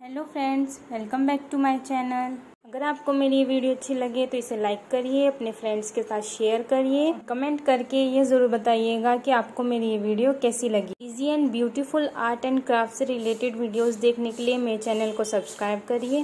Hello friends, welcome back to my channel. अगर आपको मेरी ये वीडियो अच्छी लगे तो इसे लाइक करिए, अपने फ्रेंड्स के साथ शेयर करिए, कमेंट करके ये ज़रूर बताइएगा कि आपको मेरी ये वीडियो कैसी लगी। Easy and beautiful art and craft से रिलेटेड वीडियोस देखने के लिए मेरे चैनल को सब्सक्राइब करिए।